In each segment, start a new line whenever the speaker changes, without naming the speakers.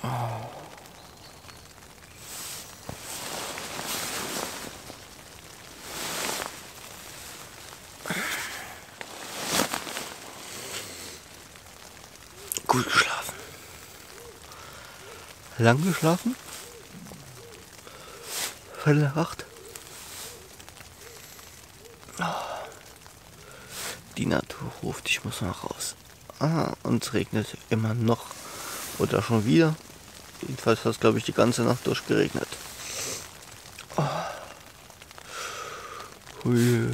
Gut geschlafen. Lang geschlafen? 7:45. Die Natur ruft, ich muss mal raus. Und es regnet immer noch. Oder schon wieder. Jedenfalls hat es, glaube ich, die ganze Nacht durchgeregnet. Hui.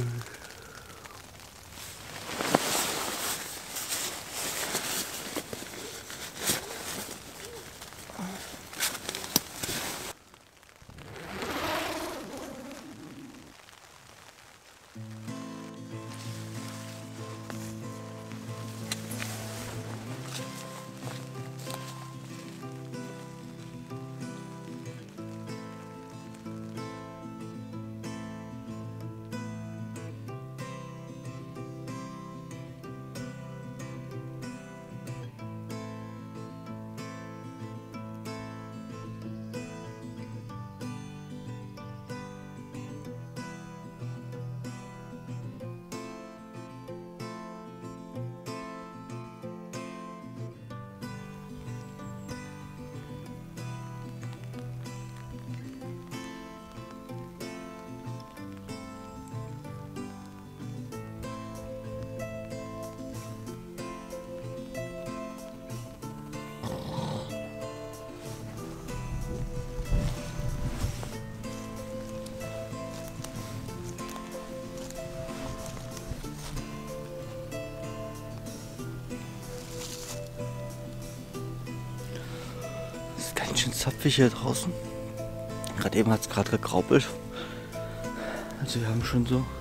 Ganz schön zapfig hier draußen. Gerade eben hat es gerade gegraupelt. Also wir haben schon so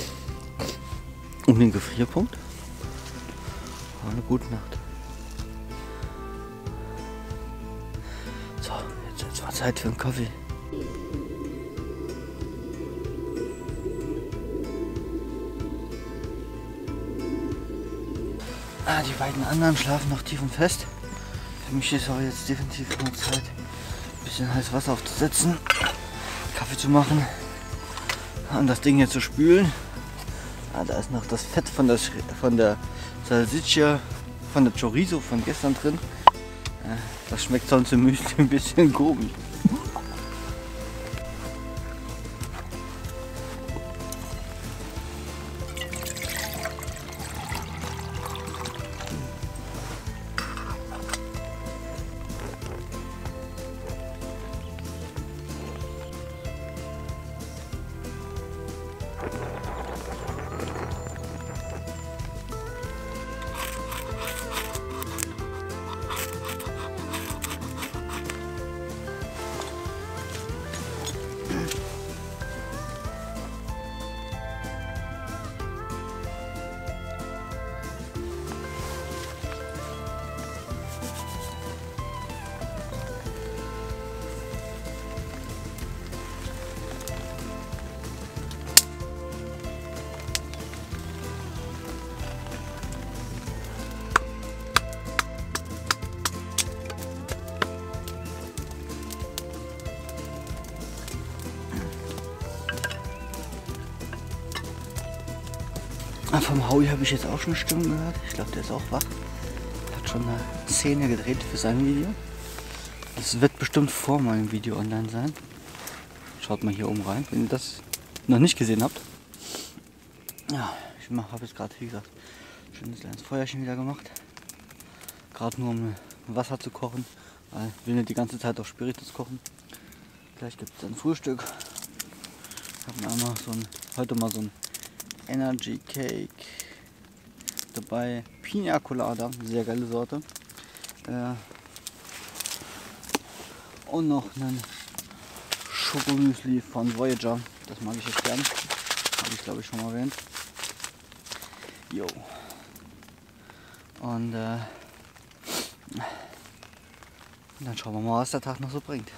um den Gefrierpunkt. War eine gute Nacht. So, jetzt mal Zeit für einen Kaffee. Die beiden anderen schlafen noch tief und fest. Für mich ist aber jetzt definitiv nur Zeit, ein bisschen heißes Wasser aufzusetzen, Kaffee zu machen und das Ding hier zu spülen. Da ist noch das Fett von der Salsiccia, von der Chorizo von gestern drin. Das schmeckt sonst im Müsli ein bisschen komisch. Vom Howie habe ich jetzt auch schon eine Stimme gehört. Ich glaube, der ist auch wach. Hat schon eine Szene gedreht für sein Video. Das wird bestimmt vor meinem Video online sein. Schaut mal hier oben rein, wenn ihr das noch nicht gesehen habt. Ja, ich habe jetzt gerade, wie gesagt, schönes kleines Feuerchen wieder gemacht. Gerade nur um Wasser zu kochen, weil ich will nicht die ganze Zeit auf Spiritus kochen. Gleich gibt es dann Frühstück. Ich habe mir heute mal so ein Energy Cake dabei, Pina Colada, sehr geile Sorte, und noch einen Schokomüsli von Voyager, das mag ich jetzt gern, habe ich glaube ich schon mal erwähnt. Jo. Und dann schauen wir mal, was der Tag noch so bringt.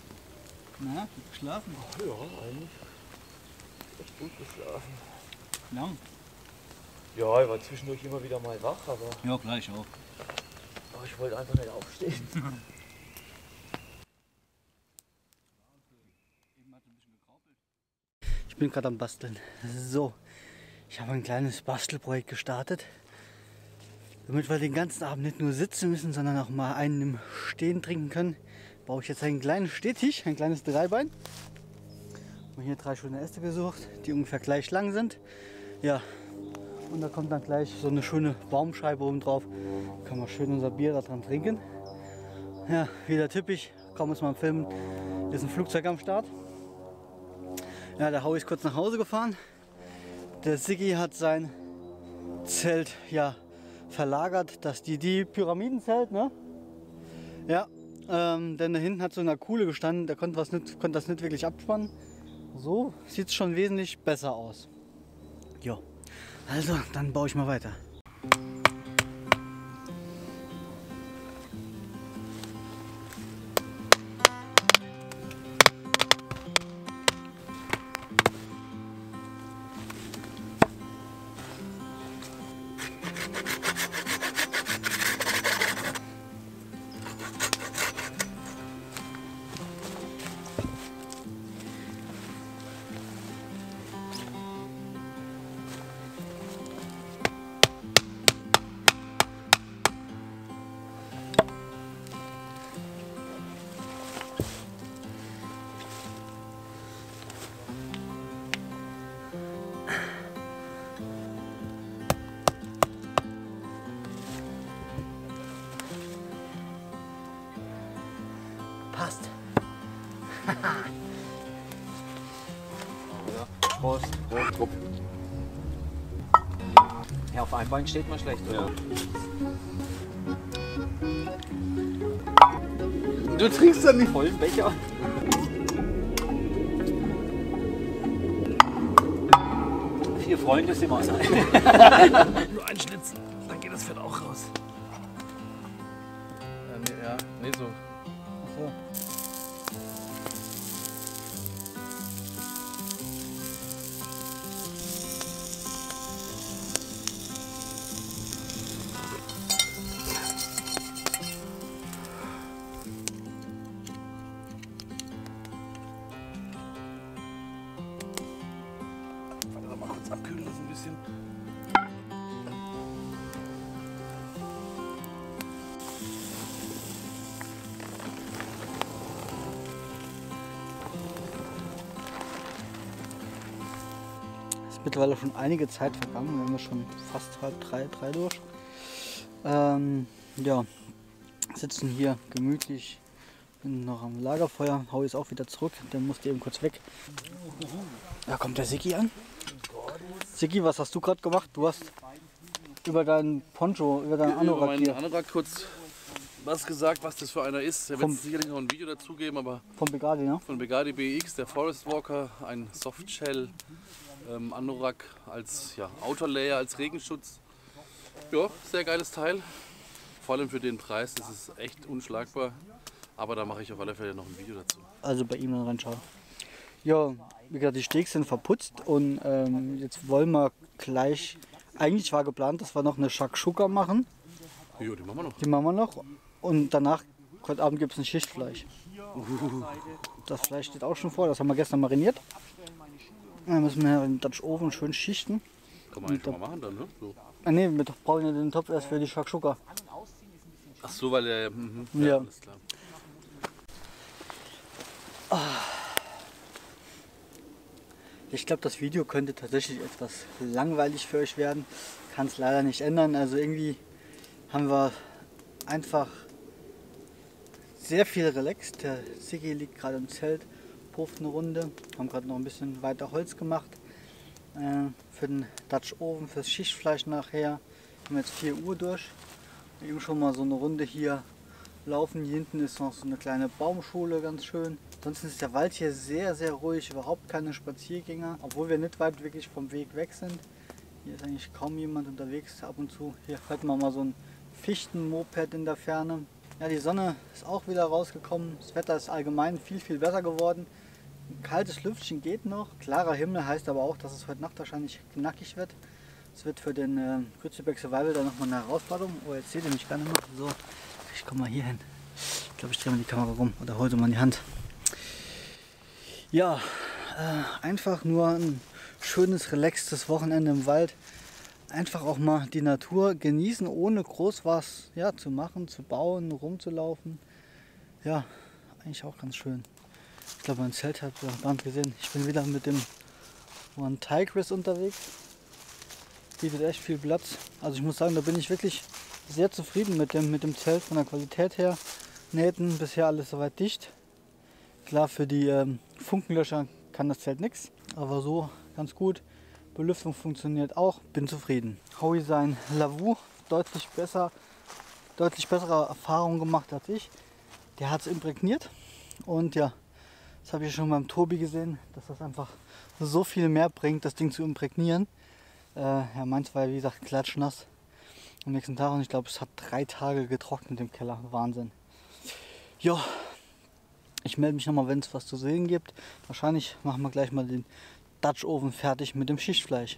Na, gut geschlafen?
Ja, eigentlich echt gut geschlafen. Lang?
Ja, ich war zwischendurch immer wieder mal wach, aber
Ja, gleich auch.
ich wollte einfach nicht aufstehen.
Ich bin gerade am Basteln. So, ich habe ein kleines Bastelprojekt gestartet. Damit wir den ganzen Abend nicht nur sitzen müssen, sondern auch mal einen im Stehen trinken können, baue ich jetzt einen kleinen Stehtisch, ein kleines Dreibein. Und hier 3 schöne Äste gesucht, die ungefähr gleich lang sind. Ja, und da kommt dann gleich so eine schöne Baumscheibe oben drauf. Kann man schön unser Bier da dran trinken. Ja, wieder typisch, kaum muss man filmen, ist ein Flugzeug am Start. Ja, der Howie ist kurz nach Hause gefahren. Der Siggi hat sein Zelt ja verlagert, dass die Pyramidenzelt, ne? Ja, denn da hinten hat so eine Kuhle gestanden, der konnte das nicht wirklich abspannen. So sieht es schon wesentlich besser aus. Jo, also dann baue ich mal weiter. Passt.
Prost. Prost. Ja, auf einem Bein steht man schlecht, oder? Ja. Du trinkst dann die vollen Becher. Vier Freunde sind wir aus einem.
Nur ein Schlitzen, dann geht das Fett auch raus.
Ja, nee, so.
So.
Warte, mal kurz abkühlen lassen ein bisschen.
Es ist mittlerweile schon einige Zeit vergangen, wir haben schon fast 2:30 durch. Ja, sitzen hier gemütlich, bin noch am Lagerfeuer, Howie ist auch wieder zurück, der musste eben kurz weg. Da kommt der Siggi an. Siggi, was hast du gerade gemacht? Du hast über deinen Poncho, über deinen Anorak
meinen
hier
Anorak kurz was gesagt, was das für einer ist. Er wird sicherlich noch ein Video dazugeben, aber
vom Begadi, ne?
von Begadi BX, der Forest Walker, ein Softshell Anorak als Outerlayer, als Regenschutz. Ja, sehr geiles Teil. Vor allem für den Preis, das ist echt unschlagbar. Aber da mache ich auf alle Fälle noch ein Video dazu.
Also bei ihm dann reinschauen. Ja, wie gesagt, die Steaks sind verputzt und jetzt wollen wir gleich, eigentlich war geplant, dass wir noch eine Shakshuka machen.
Jo, die machen wir noch.
Die machen wir noch und danach, heute Abend gibt es ein Schichtfleisch. Das Fleisch steht auch schon vor, das haben wir gestern mariniert. Dann müssen wir in den Dutch Oven schön schichten.
Kann man eigentlich schon mal machen dann, ne? So.
Ne, wir brauchen ja den Topf erst für die Shakshuka.
Ach so, weil der...
Ja.
Alles klar.
Ich glaube, das Video könnte tatsächlich etwas langweilig für euch werden. Kann es leider nicht ändern. Also irgendwie haben wir einfach sehr viel relaxed. Der Siggi liegt gerade im Zelt, pufft eine Runde. Haben gerade noch ein bisschen weiter Holz gemacht. Für den Dutch Oven, fürs Schichtfleisch nachher. Wir haben jetzt 4 Uhr durch. Eben schon mal so eine Runde hier laufen. Hier hinten ist noch so eine kleine Baumschule, ganz schön. Ansonsten ist der Wald hier sehr, sehr ruhig, überhaupt keine Spaziergänger, obwohl wir nicht weit wirklich vom Weg weg sind. Hier ist eigentlich kaum jemand unterwegs, ab und zu. Hier hört man mal so ein Fichtenmoped in der Ferne. Ja, die Sonne ist auch wieder rausgekommen. Das Wetter ist allgemein viel, viel besser geworden. Ein kaltes Lüftchen geht noch. Klarer Himmel heißt aber auch, dass es heute Nacht wahrscheinlich knackig wird. Es wird für den Kützelberg Survival dann nochmal eine Herausforderung. Oh, jetzt seht ihr mich gar nicht mehr. So, ich komme mal hier hin. Ich glaube, ich drehe mal die Kamera rum oder hole sie mal in die Hand. Ja, einfach nur ein schönes, relaxtes Wochenende im Wald. Einfach auch mal die Natur genießen, ohne groß was zu machen, zu bauen, rumzulaufen. Ja, eigentlich auch ganz schön. Ich glaube, mein Zelt habt ihr gar nicht gesehen. Ich bin wieder mit dem One Tigris unterwegs. Bietet echt viel Platz. Also ich muss sagen, da bin ich wirklich sehr zufrieden mit dem Zelt von der Qualität her. Nähten, bisher alles soweit dicht. Klar, für die Funkenlöscher kann das Zelt nichts, aber so ganz gut. Belüftung funktioniert auch, bin zufrieden. Howie sein Lavu, deutlich bessere Erfahrungen gemacht als ich. Der hat es imprägniert und ja, das habe ich schon beim Tobi gesehen, dass das einfach so viel mehr bringt, das Ding zu imprägnieren. Ja, meins war ja wie gesagt klatschnass am nächsten Tag und ich glaube, es hat 3 Tage getrocknet im Keller. Wahnsinn. Ja, ich melde mich nochmal, wenn es was zu sehen gibt. Wahrscheinlich machen wir gleich mal den Dutch Oven fertig mit dem Schichtfleisch.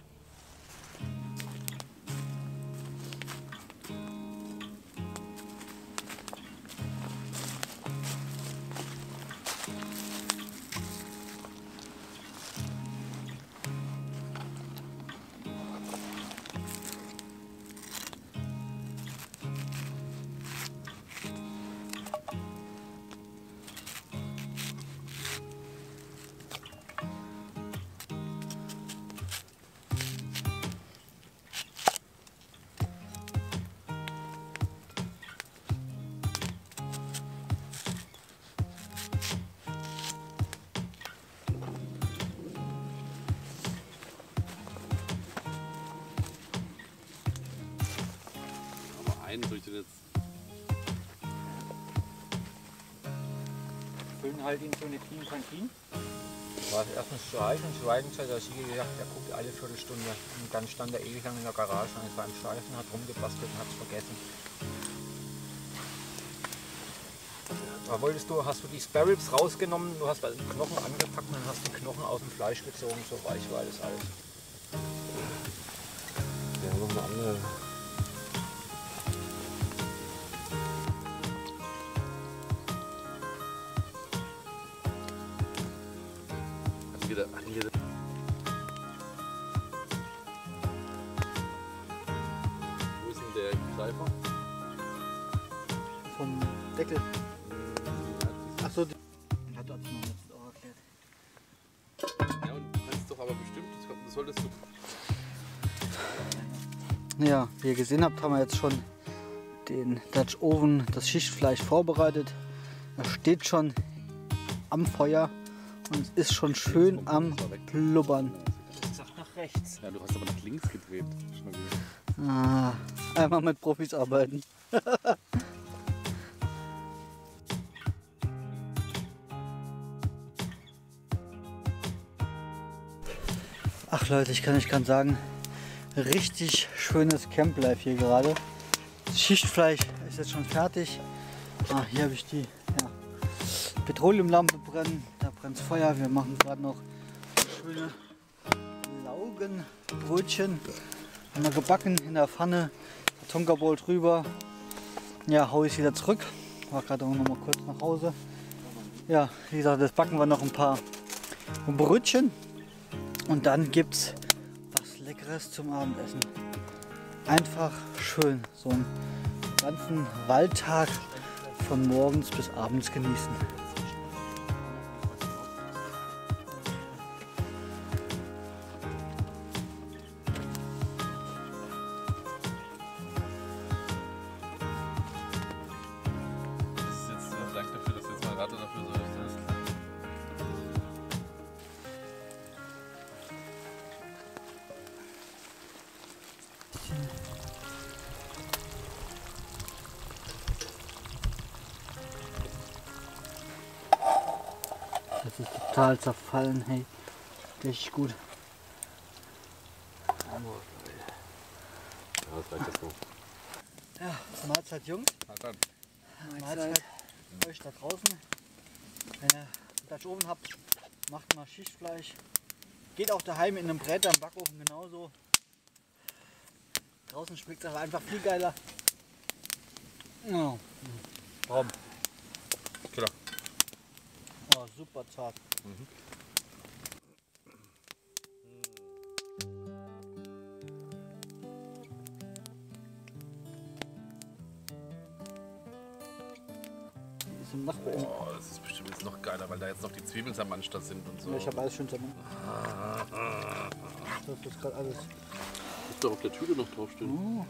Durch den jetzt.
Füllen halt in so eine Clean Canteen. War erstens Schweigenzeit, der Sieger gesagt, der guckt alle Viertelstunde. Und dann stand er ewig lang in der Garage und ist beim Schleifen, hat rumgebastelt und hat es vergessen. Aber hast du die Sparrows rausgenommen, du hast den Knochen angepackt und dann hast du den Knochen aus dem Fleisch gezogen, so weich war das alles. Wir haben noch eine andere.
Wo ist denn der Greifer?
Vom Deckel. Achso, die hat uns noch nicht auch erklärt.
Ja, und du kannst doch aber bestimmt, das solltest du.
Ja, wie ihr gesehen habt, haben wir jetzt schon den Dutch Oven, das Schichtfleisch vorbereitet. Das steht schon am Feuer und es ist schon schön am Blubbern.
Das sagt nach rechts.
Ja, du hast aber nach links gedreht.
Einmal mit Profis arbeiten. Ach Leute, ich kann euch gerade sagen, richtig schönes Camp-Life hier gerade. Das Schichtfleisch ist jetzt schon fertig. Hier habe ich die Petroleumlampe brennen. Da brennt Feuer. Wir machen gerade noch schöne Laugenbrötchen. Haben wir gebacken in der Pfanne. Tonkabowl drüber. Ja, Howie ist wieder zurück. War gerade auch noch mal kurz nach Hause. Ja, wie gesagt, das backen wir noch ein paar Brötchen. Und dann gibt's was Leckeres zum Abendessen. Einfach schön, so einen ganzen Waldtag von morgens bis abends genießen.
Das ist jetzt Dank dafür, dass du jetzt mal Rad dafür so ist.
Das ist total zerfallen, hey. Richtig gut.
Ja, das reicht jetzt so.
Ja, Mahlzeit Jungs.
Na dann.
Mahlzeit euch da draußen. Wenn ihr Dutch Oven habt, Macht mal Schichtfleisch. Geht auch daheim in einem Brett am Backofen genauso. Draußen schmeckt es aber einfach viel geiler. Oh.
Warum? Klar.
Oh, super zart.
Oh, das ist bestimmt jetzt noch geiler, weil da jetzt noch die Zwiebeln am Anstatt sind und so.
Ich habe alles schön zusammen. Das ist gerade alles.
Muss doch auf der Tüte noch draufstehen.
Oh.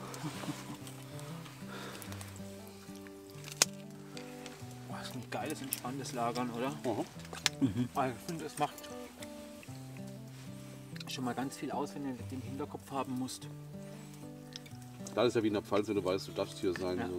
Das ist ein geiles, entspanntes Lagern, oder? Also ich finde, es macht schon mal ganz viel aus, wenn du den Hinterkopf haben musst.
Das ist ja wie in der Pfalz, wenn du weißt, du darfst hier sein.
Ja.
So.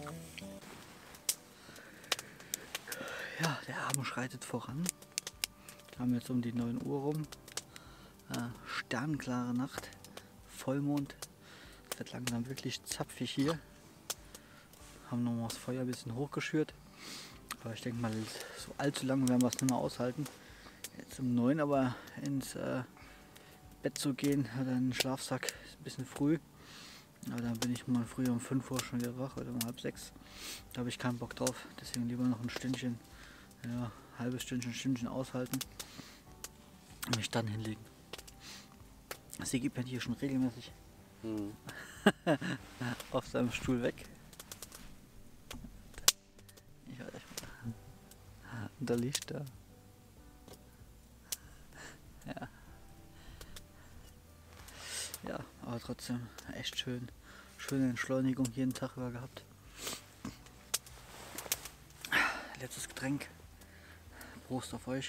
Ja, der Abend schreitet voran. Wir haben jetzt um die 9 Uhr rum. Sternklare Nacht, Vollmond. Es wird langsam wirklich zapfig hier. Haben noch mal das Feuer ein bisschen hochgeschürt. Aber ich denke mal, so allzu lange werden wir es nicht mehr aushalten. Jetzt um 9 aber ins Bett zu gehen oder in den Schlafsack ist ein bisschen früh. Aber dann bin ich mal früh um 5 Uhr schon wieder wach oder um halb 6. Da habe ich keinen Bock drauf. Deswegen lieber noch ein Stündchen, ja, halbes Stündchen aushalten und mich dann hinlegen. Sigi pennt hier schon regelmäßig auf seinem Stuhl weg. Ich halte euch mal. Und da liegt er. Ja. Ja, aber trotzdem echt schön. Schöne Entschleunigung jeden Tag über gehabt. Letztes Getränk. Prost auf euch.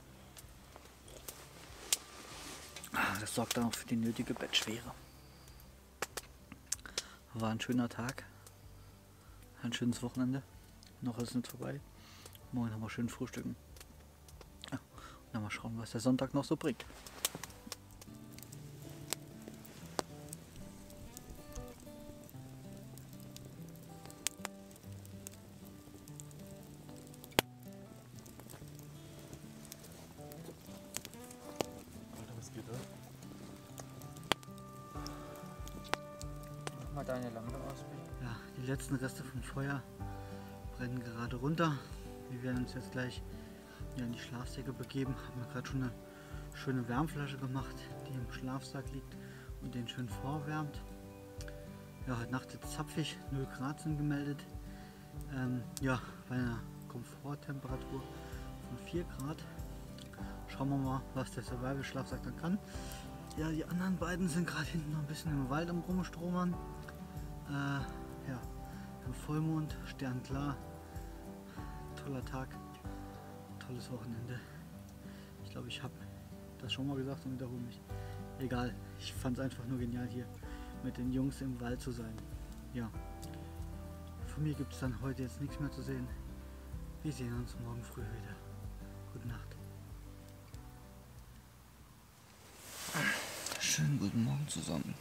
Das sorgt dann auch für die nötige Bettschwere. War ein schöner Tag. Ein schönes Wochenende. Noch ist es nicht vorbei. Morgen haben wir schön frühstücken. Ja, und dann mal schauen, was der Sonntag noch so bringt.
Mach mal deine Lampe aus, bitte.
Ja, die letzten Reste vom Feuer brennen gerade runter. Wir werden uns jetzt gleich in die Schlafsäcke begeben. Haben wir gerade schon eine schöne Wärmflasche gemacht, die im Schlafsack liegt und den schön vorwärmt. Ja, heute Nacht jetzt zapfig, 0 Grad sind gemeldet. Ja, bei einer Komforttemperatur von 4 Grad. Schauen wir mal, was der Survival-Schlafsack dann kann. Ja, die anderen beiden sind gerade hinten noch ein bisschen im Wald am Rumstromern. Ja, im Vollmond, sternklar, toller Tag, tolles Wochenende. Ich glaube, ich habe das schon mal gesagt und wiederhole mich. Egal, ich fand es einfach nur genial, hier mit den Jungs im Wald zu sein. Ja, von mir gibt es dann heute jetzt nichts mehr zu sehen. Wir sehen uns morgen früh wieder. Gute Nacht. Schönen guten Morgen zusammen.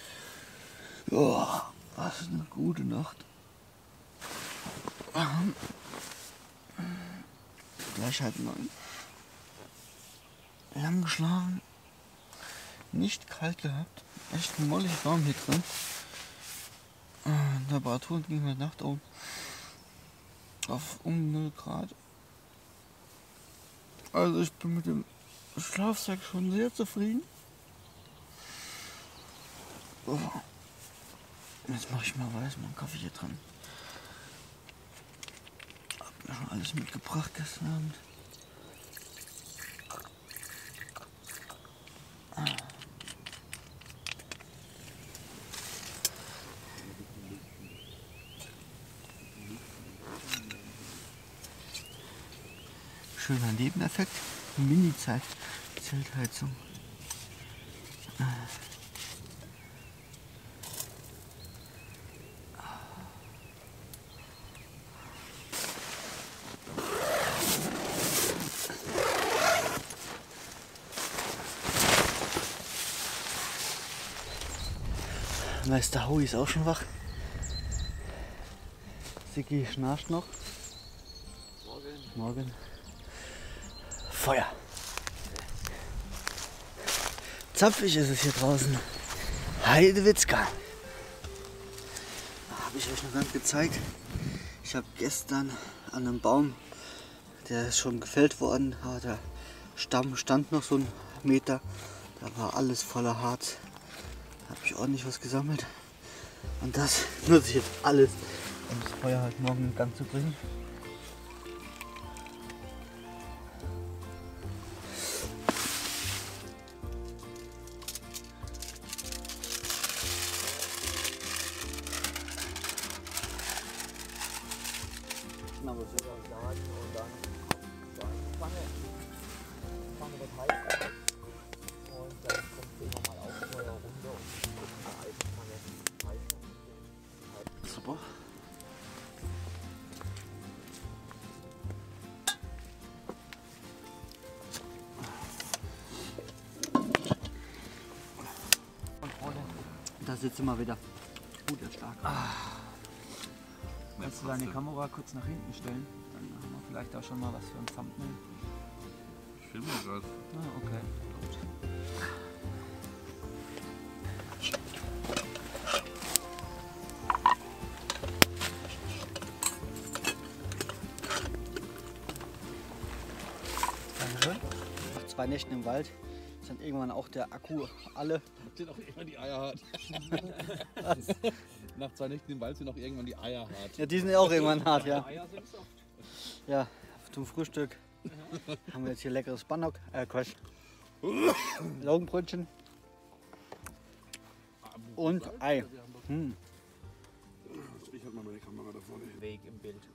Ja, was ist eine gute Nacht. Gleich 8:30. Lang geschlafen. Nicht kalt gehabt. Echt mollig warm hier drin. Temperaturen gingen heute Nacht auf 0 Grad. Also ich bin mit dem Schlafsack schon sehr zufrieden. Oh. Jetzt mache ich mal meinen Kaffee hier dran. Hab mir schon alles mitgebracht gestern Abend. Schöner Nebeneffekt, Mini-Zeltheizung. Meister Howie ist auch schon wach. Sigi schnarcht noch. Morgen. Feuer. zapfig ist es hier draußen. Heidewitzka. Habe ich euch noch gar nicht gezeigt. Ich habe gestern an einem Baum, der ist schon gefällt worden, aber der Stamm stand noch so einen Meter. Da war alles voller Harz. Da habe ich ordentlich was gesammelt. Und das nutze ich jetzt alles, um das Feuer halt morgen in Gang zu bringen.
Super.
Da sitzen wir wieder. Gut, ist stark.
Kannst du deine Kamera kurz nach hinten stellen? Dann haben wir vielleicht auch schon mal was für ein Thumbnail.
Ich filme gerade.
Ah, okay. Gut.
Nach 2 Nächten im Wald ist dann irgendwann auch der Akku alle.
Sind auch irgendwann die Eier hart. Nach 2 Nächten im Wald sind auch irgendwann die Eier hart.
Ja, die sind auch irgendwann hart, ja.
Eier sind soft.
Ja, zum Frühstück haben wir jetzt hier leckeres Spannock, Quatsch, Laugenbrötchen und Ei.
Ich halte mal meine Kamera da vorne hin.
Weg im Bild.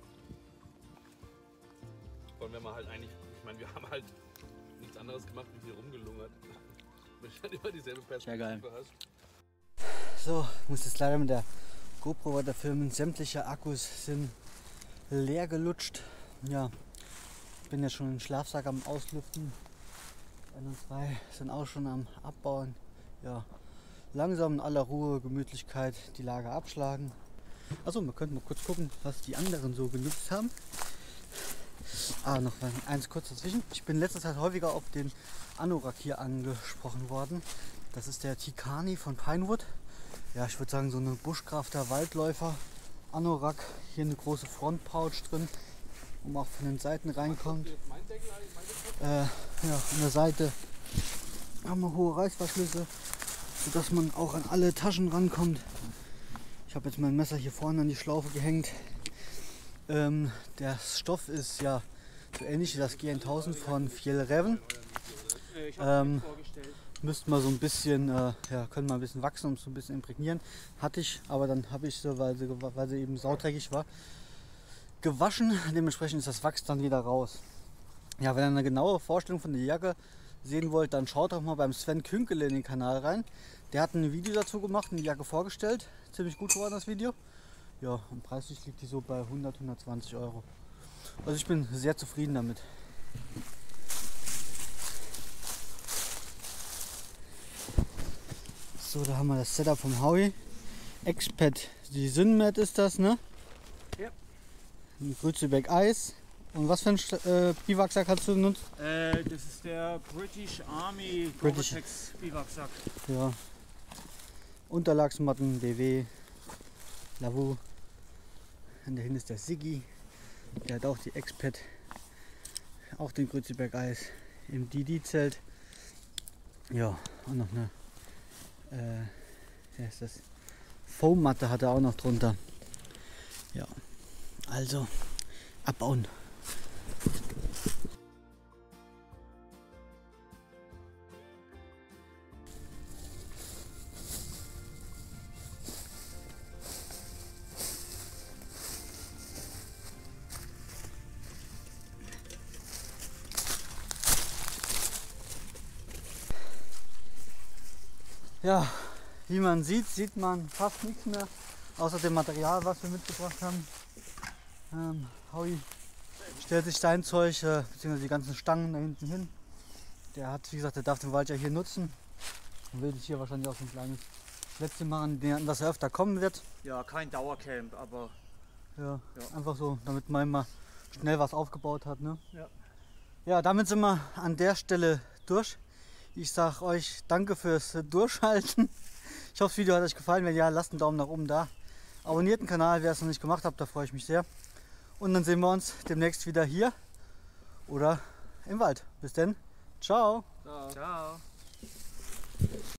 Wollen wir mal halt eigentlich, ich meine, wir haben halt nichts anderes gemacht, wie hier rumgelungert. Wenn du dann immer dieselbe
Sehr geil.
Perspektive hast.
So, muss jetzt leider mit der GoPro weiter filmen. Sämtliche Akkus sind leer gelutscht. Ja, ich bin jetzt schon im Schlafsack am Auslüften. 1 und 2 sind auch schon am Abbauen. Ja, langsam in aller Ruhe, Gemütlichkeit die Lager abschlagen. Achso, wir könnten mal kurz gucken, was die anderen so genutzt haben. Noch eins kurz dazwischen. Ich bin in letzter Zeit häufiger auf den Anorak hier angesprochen worden. Das ist der Tikani von Pinewood. Ja, ich würde sagen so eine Buschkrafter Waldläufer Anorak. Hier eine große Frontpouch drin, wo man auch von den Seiten reinkommt. Ja, an der Seite haben wir hohe Reißverschlüsse, sodass man auch an alle Taschen rankommt. Ich habe jetzt mein Messer hier vorne an die Schlaufe gehängt. Der Stoff ist ja so ähnlich wie das G1000 von Fjällräven. Müssten wir so ein bisschen, können wir ein bisschen wachsen, um es so ein bisschen imprägnieren. Hatte ich, aber dann habe ich sie, weil sie eben saudreckig war, gewaschen. Dementsprechend ist das Wachs dann wieder raus. Ja, wenn ihr eine genaue Vorstellung von der Jacke sehen wollt, dann schaut doch mal beim Sven Künkele in den Kanal rein. Der hat ein Video dazu gemacht, eine Jacke vorgestellt. Ziemlich gut geworden das Video. Ja, und preislich liegt die so bei 100, 120 Euro. Also ich bin sehr zufrieden damit. So, da haben wir das Setup vom Howie. Expat, die Synmat ist das, ne?
Ja.
Ein Grützeberg Eis. Und was für ein Biwaksack hast du benutzt?
Das ist der British Army Gore-Tex Biwaksack.
Ja. Unterlagsmatten, BW, Lavu. Und dahin ist der Siggi. Der hat auch die Expat. Auch den Grützeberg Eis im DD-Zelt. Ja, und noch eine ist das? Foam-Matte hat er auch noch drunter. Ja, also abbauen. Ja, wie man sieht man fast nichts mehr, außer dem Material, was wir mitgebracht haben. Howie stellt sich sein Zeug, beziehungsweise die ganzen Stangen da hinten hin. Der hat, wie gesagt, der darf den Wald ja hier nutzen und will sich hier wahrscheinlich auch so ein kleines Plätzchen machen, dass er öfter kommen wird.
Ja, kein Dauercamp, aber
ja, einfach so, damit man immer schnell was aufgebaut hat. Ne?
Ja.
Ja, damit sind wir an der Stelle durch. Ich sage euch danke fürs Durchhalten. Ich hoffe, das Video hat euch gefallen. Wenn ja, lasst einen Daumen nach oben da. Abonniert den Kanal, wer es noch nicht gemacht hat, da freue ich mich sehr. Und dann sehen wir uns demnächst wieder hier oder im Wald. Bis dann. Ciao.
Ciao.